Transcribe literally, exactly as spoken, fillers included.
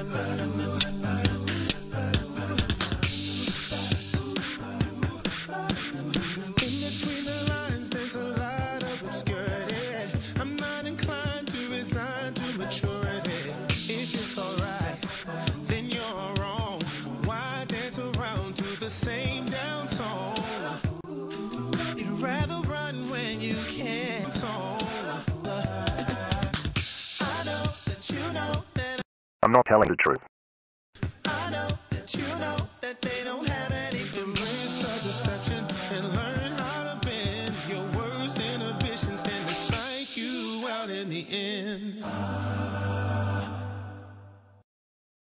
In between the lines, there's a lot of obscurity. I'm not inclined to resign to maturity. If it's alright, then you're wrong. Why dance around to the same down tone? You'd rather run when you can't tone. I know that you know that I'm not telling the truth.